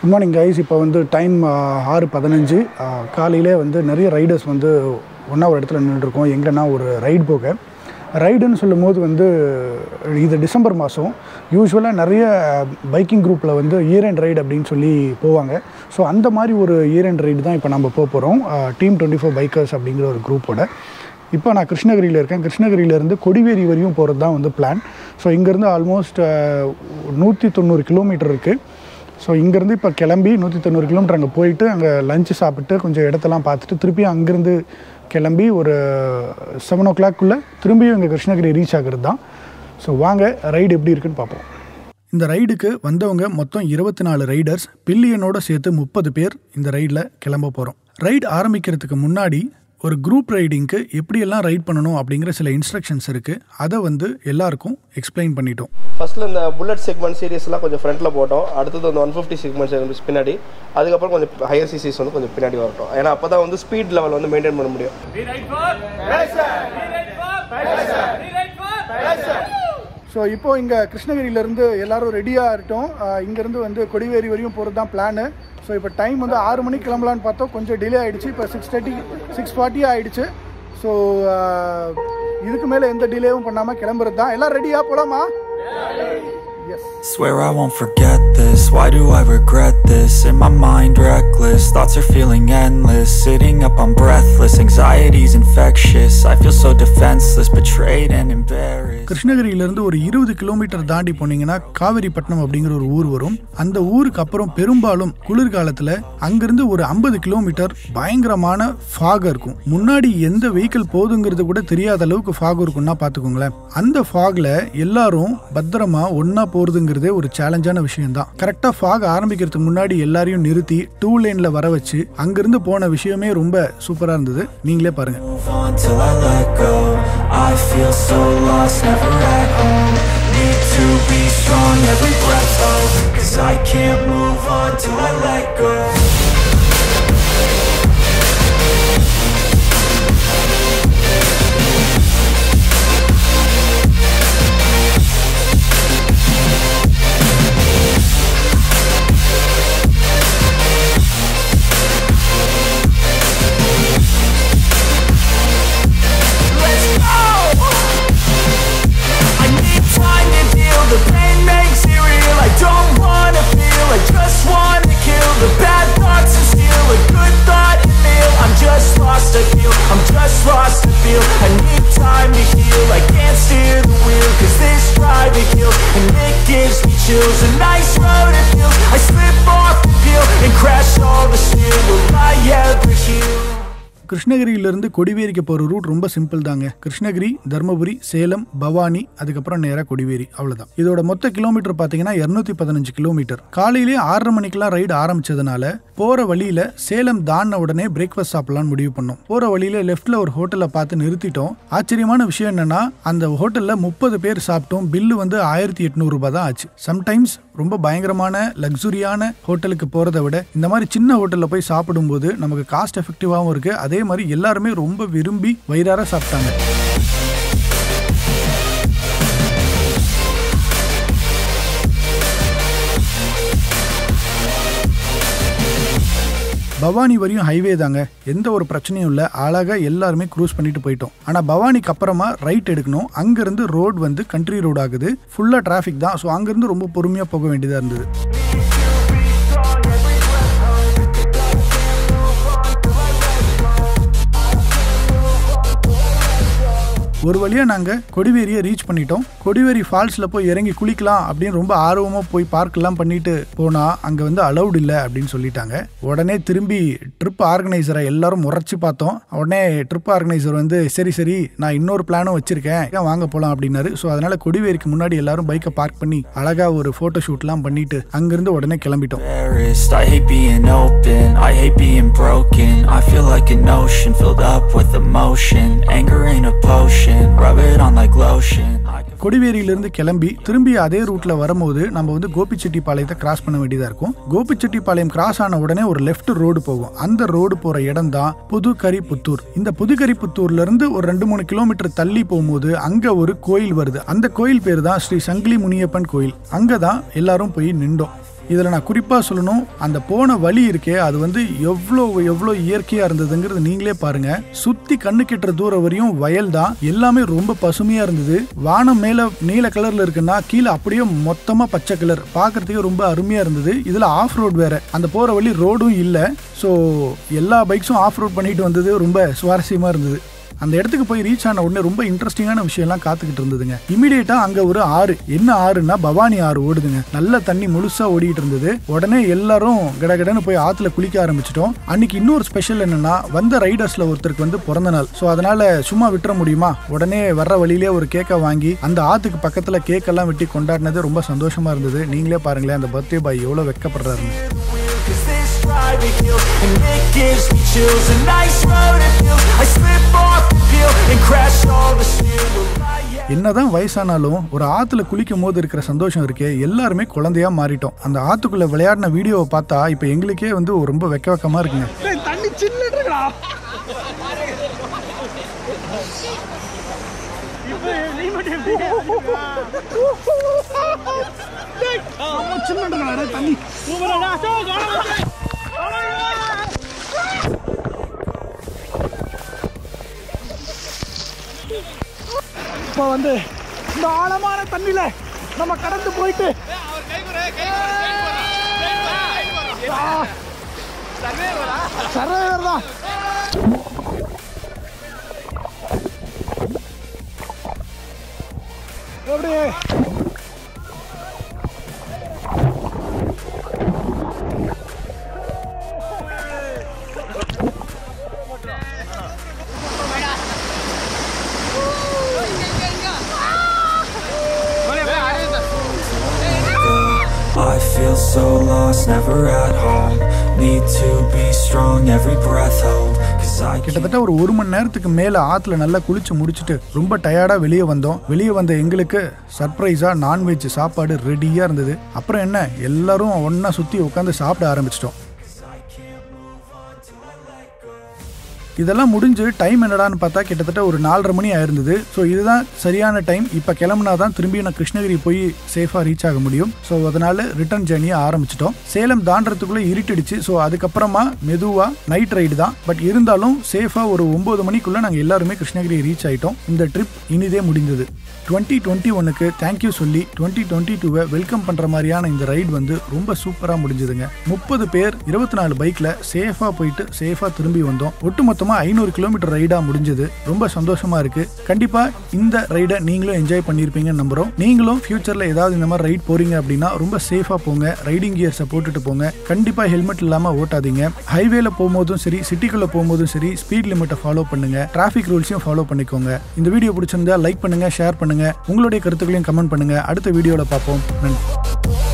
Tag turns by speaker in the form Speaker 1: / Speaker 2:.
Speaker 1: Good morning guys. இப்போ வந்து time 6:15 காலையிலே வந்து நிறைய ரைடர்ஸ் வந்து ஒன்றா ஒரு இடத்துல நின்றுருக்கோம். எங்கன்னா ஒரு ரைடு போக. ரைடுன்னு சொல்லும் போது வந்து இது டிசம்பர் மாதம். யூஸ்வலாக நிறைய பைக்கிங் குரூப்பில் வந்து இயர் எண்ட் ரைடு அப்படின்னு சொல்லி போவாங்க. ஸோ அந்த மாதிரி ஒரு இயர் எண்ட் ரைடு தான் இப்போ நம்ம போகிறோம். டீம் 24 பைக்கர்ஸ் அப்படிங்கிற ஒரு குரூப்போட. இப்போ நான் கிருஷ்ணகிரியில் இருக்கேன். கிருஷ்ணகிரியிலேருந்து கொடிவேரி வரையும் போகிறது தான் வந்து பிளான். ஸோ இங்கேருந்து ஆல்மோஸ்ட் 190 கிலோமீட்டர் இருக்குது. ஸோ இங்கேருந்து இப்போ கிளம்பி 190 கிலோமீட்டர் அங்கே போயிட்டு அங்கே லஞ்சு சாப்பிட்டு கொஞ்சம் இடத்தெல்லாம் பார்த்துட்டு திருப்பியும் அங்கேருந்து கிளம்பி ஒரு 7 o'clock திரும்பியும் இங்கே கிருஷ்ணகிரி ரீச் ஆகிறது தான். ஸோ வாங்க ரைடு எப்படி இருக்குன்னு பார்ப்போம். இந்த ரைடுக்கு வந்தவங்க மொத்தம் 24 ரைடர்ஸ், பில்லியனோட சேர்த்து 30 பேர் இந்த ரைடில் கிளம்ப போகிறோம். ரைடு ஆரம்பிக்கிறதுக்கு முன்னாடி ஒரு குரூப் ரைடிங்க்கு எப்படியெல்லாம் ரைட் பண்ணணும் அப்படிங்கிற சில இன்ஸ்ட்ரக்ஷன்ஸ் இருக்குது. அதை வந்து எல்லாருக்கும் எக்ஸ்பிளைன் பண்ணிட்டோம்.
Speaker 2: ஃபர்ஸ்ட்டில் இந்த புல்லட் செக்மெண்ட் சீரிஸ்லாம் கொஞ்சம் ஃப்ரண்ட்டில் போட்டோம். அடுத்தது வந்து 150 செக்மெண்ட் பின்னாடி, அதுக்கப்புறம் கொஞ்சம் ஹையர் சிசிஸ் வந்து கொஞ்சம் பின்னாடி வரட்டும். ஏன்னா அப்போ தான் வந்து ஸ்பீட் லெவல் வந்து மெயின்டைன் பண்ண முடியும்.
Speaker 1: ஸோ இப்போது இங்கே கிருஷ்ணகிரியிலேருந்து எல்லோரும் ரெடியாக இருக்கட்டும். இங்கேருந்து வந்து கொடிவேரி வரையும் போகிறது தான் பிளானு. ஸோ இப்போ டைம் வந்து 6 மணிக்கு கிளம்பலான்னு பார்த்தோம், கொஞ்சம் டிலே ஆகிடுச்சு. இப்போ 6:40 ஆகிடுச்சு. ஸோ இதுக்கு மேலே எந்த டிலேவும் பண்ணாமல் கிளம்புறது தான். எல்லாம் ரெடியாக போகலாமா?
Speaker 3: Swear I won't forget this. Why do I regret this? In my mind reckless, thoughts are feeling endless. Sitting up I'm breathless, anxiety's infectious. I feel so defenseless, betrayed and embarrassed.
Speaker 1: கிருஷ்ணகிரியிலேருந்து ஒரு 20 kilometre தாண்டி போனீங்கன்னா காவேரிப்பட்டினம் அப்படிங்கிற ஒரு ஊர் வரும். அந்த ஊருக்கு அப்புறம் பெரும்பாலும் குளிர்காலத்தில் அங்கிருந்து ஒரு 50 கிலோமீட்டர் பயங்கரமான ஃபாக் இருக்கும். முன்னாடி எந்த வெஹிக்கிள் போகுதுங்கிறது கூட தெரியாத அளவுக்கு ஃபாக் இருக்கும்னா பார்த்துக்கோங்களேன். அந்த ஃபாகில் எல்லாரும் பத்திரமா ஒன்றா போகிறதுங்கிறதே ஒரு சேலஞ்சான விஷயம் தான். கரெக்டாக ஃபாக் ஆரம்பிக்கிறதுக்கு முன்னாடி எல்லாரையும் நிறுத்தி 2 லேனில் வர வச்சு அங்கிருந்து போன விஷயமே ரொம்ப சூப்பராக இருந்தது. நீங்களே பாருங்க. கிருஷ்ணகிரியிலிருந்து கொடிவேரிக்கு போகிற ரூட் ரொம்ப சிம்பிள் தாங்க. கிருஷ்ணகிரி, தர்மபுரி, சேலம், பவானி, அதுக்கப்புறம் நேராக கொடிவேரி, அவ்வளோதான். இதோட மொத்த கிலோமீட்டர் பார்த்தீங்கன்னா 215 கிலோமீட்டர். காலையிலே 6:30 மணிக்கெல்லாம் ரைடு ஆரம்பிச்சதுனால போகிற வழியில் சேலம் தாண்டின உடனே பிரேக்ஃபாஸ்ட் சாப்பிடலான்னு முடிவு பண்ணோம். போகிற வழியில் லெஃப்டில் ஒரு ஹோட்டலை பார்த்து நிறுத்திட்டோம். ஆச்சரியமான விஷயம் என்னன்னா, அந்த ஹோட்டலில் 30 பேர் சாப்பிட்டோம். பில்லு வந்து 1800 ரூபாய் தான் ஆச்சு. சம்டைம்ஸ் ரொம்ப பயங்கரமான லக்ஸுரியான ஹோட்டலுக்கு போகிறத விட இந்த மாதிரி சின்ன ஹோட்டலில் போய் சாப்பிடும்போது நமக்கு காஸ்ட் எஃபெக்டிவாகவும் இருக்குது. அதே மாதிரி எல்லாருமே ரொம்ப விரும்பி வயிறார சாப்பிட்டாங்க. பவானி வரையும் ஹைவே தாங்க, எந்த ஒரு பிரச்சனையும் இல்லை. அழகாக எல்லாருமே க்ரூஸ் பண்ணிட்டு போயிட்டோம். ஆனால் பவானிக்கு அப்புறமா ரைட் எடுக்கணும். அங்கேருந்து ரோடு வந்து கண்ட்ரி ரோடு ஆகுது. ஃபுல்லாக டிராஃபிக் தான். ஸோ அங்கேருந்து ரொம்ப பொறுமையாக போக வேண்டியதாக இருந்தது. ஒரு வழியாக நாங்கள் கொடிவேரியை ரீச் பண்ணிட்டோம். கொடிவேரி ஃபால்ஸில் போய் இறங்கி குளிக்கலாம் அப்படின்னு ரொம்ப ஆர்வமாக போய் பார்க்கெல்லாம் பண்ணிட்டு போனால் அங்கே வந்து அலௌட் இல்லை அப்படின்னு சொல்லிட்டாங்க. உடனே திரும்பி ட்ரிப் ஆர்கனைசரை எல்லாரும் முறைச்சி பார்த்தோம். உடனே ட்ரிப் ஆர்கனைசர் வந்து சரி நான் இன்னொரு பிளானும் வச்சுருக்கேன், வாங்க போகலாம் அப்படின்னாரு. ஸோ அதனால் கொடிவேரிக்கு முன்னாடி எல்லாரும் பைக்கை பார்க் பண்ணி அழகாக ஒரு ஃபோட்டோ ஷூட்லாம் பண்ணிட்டு அங்கேருந்து உடனே கிளம்பிட்டோம். கொடிவேரியிலிருந்து கிளம்பி திரும்பி அதே ரூட்ல வரும்போது நம்ம வந்து கோபிச்செட்டிப்பாளையத்தை கிராஸ் பண்ண வேண்டியதா இருக்கும். கோபிச்செட்டிப்பாளையம் கிராஸ் ஆன உடனே ஒரு லெஃப்ட் ரோடு போகும். அந்த ரோடு போற இடம் தான் புதுக்கரிப்புத்தூர். இந்த புதுக்கரிப்புத்தூர்ல இருந்து ஒரு 2-3 கிலோமீட்டர் தள்ளி போகும்போது அங்க ஒரு கோயில் வருது. அந்த கோயில் பேரு தான் ஸ்ரீ சங்கிலி முனியப்பன் கோயில். அங்கதான் எல்லாரும் போய் நின்றோம். இதில் நான் குறிப்பாக சொல்லணும், அந்த போன வழி இருக்கே அது வந்து எவ்வளோ இயற்கையாக இருந்ததுங்கிறது நீங்களே பாருங்க. சுற்றி கண்ணு கெட்டுற தூரம் வரையும் வயல் தான், எல்லாமே ரொம்ப பசுமையாக இருந்தது. வானம் மேலே நீல கலரில் இருக்குன்னா கீழே அப்படியே மொத்தமாக பச்சை கலர், பார்க்கறதுக்கு ரொம்ப அருமையாக இருந்தது. இதில் ஆஃப் ரோட் வேற, அந்த போகிற வழி ரோடும் இல்லை. ஸோ எல்லா பைக்ஸும் ஆஃப் ரோட் பண்ணிட்டு வந்தது ரொம்ப சுவாரஸ்யமாக இருந்தது. அந்த இடத்துக்கு போய் ரீச் ஆன உடனே ரொம்ப இன்ட்ரெஸ்டிங்கான விஷயம்லாம் காத்துக்கிட்டு இருந்ததுங்க. இமீடியட்டா அங்க ஒரு ஆறு, என்ன ஆறுன்னா பவானி ஆறு ஓடுதுங்க. நல்ல தண்ணி முழுசா ஓடிட்டு இருந்தது. உடனே எல்லாரும் கடகடன்னு போய் ஆத்துல குளிக்க ஆரம்பிச்சிட்டோம். அன்னைக்கு இன்னொரு ஸ்பெஷல் என்னன்னா, வந்த ரைடர்ஸ்ல ஒருத்தருக்கு வந்து பிறந்த நாள். ஸோ அதனால சும்மா விட்டுற முடியுமா, உடனே வர்ற வழியிலே ஒரு கேக்கை வாங்கி அந்த ஆத்துக்கு பக்கத்துல கேக்கெல்லாம் வெட்டி கொண்டாடினது ரொம்ப சந்தோஷமா இருந்தது. நீங்களே பாருங்களேன் அந்த பர்த்டே பாய் எவ்வளவு வெக்கப்படுறாருன்னு. And it gives me chills, a nice road to feel. I slip off the peel and crash all the steel. என்னதான் வயசானாலும் ஒரு ஆத்துல குளிக்கும் போது இருக்கிற சந்தோஷம் இருக்கே, எல்லாருமே குழந்தையா மாறிட்டோம். அந்த ஆத்துக்குள்ள விளையாடின வீடியோவை பார்த்தா இப்ப எங்களுக்கே வந்து ரொம்ப வெக்கமா இருக்குங்க. தண்ணி சில்லுடா. இப்போ நீ மட்டும் சில்லுடா தண்ணி சூப்பரடா. இப்போ வந்து இந்த ஆழமான தண்ணியில நம்ம கடந்து போயிட்டு சர்வேவர் தான் எப்படி
Speaker 3: I feel so lost, never at home. Need to be strong, every breath hold.
Speaker 1: கிட்டத்தட்ட ஒரு மணி நேரத்துக்கு மேல ஆத்துல நல்லா குளிச்சு முடிச்சுட்டு ரொம்ப டயர்டா வெளியே வந்தோம். வெளியே வந்த எங்களுக்கு சர்ப்ரைஸா நான்வெஜ் சாப்பாடு ரெடியா இருந்தது. அப்புறம் என்ன, எல்லாரும் ஒன்னா சுத்தி உட்காந்து சாப்பிட ஆரம்பிச்சிட்டோம். இதெல்லாம் முடிஞ்சு டைம் என்னடான்னு பார்த்தா கிட்டத்தட்ட ஒரு 4:30 மணி ஆயிருந்தது. ஸோ இதுதான் சரியான டைம். இப்போ கிளம்புனா தான் திரும்பி நான் கிருஷ்ணகிரி போய் சேஃபாக ரீச் ஆக முடியும். ஸோ அதனால ரிட்டர்ன் ஜேர்னியை ஆரம்பிச்சிட்டோம். சேலம் தாண்டறதுக்குள்ளே இருட்டிடுச்சு. ஸோ அதுக்கப்புறமா மெதுவாக நைட் ரைடு தான். பட் இருந்தாலும் சேஃபாக ஒரு 9 மணிக்குள்ளே நாங்கள் எல்லாருமே கிருஷ்ணகிரி ரீச் ஆகிட்டோம். இந்த ட்ரிப் இனிதே முடிந்தது. 2021க்கு தேங்க்யூ சொல்லி 2022வை வெல்கம் பண்ணுற மாதிரியான இந்த ரைடு வந்து ரொம்ப சூப்பராக முடிஞ்சதுங்க. 30 பேர் 24 பைக்கில் சேஃபாக போயிட்டு சேஃபாக திரும்பி வந்தோம். ஒட்டுமொத்தமாக 500 கிலோமீட்டர் ரைடாக முடிஞ்சது. ரொம்ப சந்தோஷமாக இருக்குது. கண்டிப்பாக இந்த ரைடை நீங்களும் என்ஜாய் பண்ணியிருப்பீங்கன்னு நம்புகிறோம். நீங்களும் ஃபியூச்சரில் ஏதாவது இந்த மாதிரி ரைட் போகிறீங்க அப்படின்னா ரொம்ப சேஃபாக போங்க. ரைடிங் கியர்ஸை போட்டுட்டு போங்க. கண்டிப்பாக ஹெல்மெட் இல்லாமல் ஓட்டாதீங்க. ஹைவேல போகும்போதும் சரி, சிட்டிக்குள்ளே போகும்போதும் சரி, ஸ்பீட் லிமிட்டை ஃபாலோ பண்ணுங்க. டிராஃபிக் ரூல்ஸையும் ஃபாலோ பண்ணிக்கோங்க. இந்த வீடியோ பிடிச்சிருந்தா லைக் பண்ணுங்க, ஷேர் பண்ணுங்க, உங்களுடைய கருத்துக்களையும் கமெண்ட் பண்ணுங்க. அடுத்த வீடியோவில் பார்ப்போம். நன்றி.